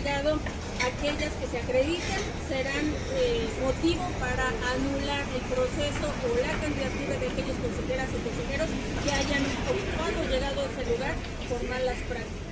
investigado, aquellas que se acrediten serán motivo para anular el proceso o la candidatura de aquellos consejeras o consejeros que hayan ocupado o llegado a ese lugar por malas prácticas.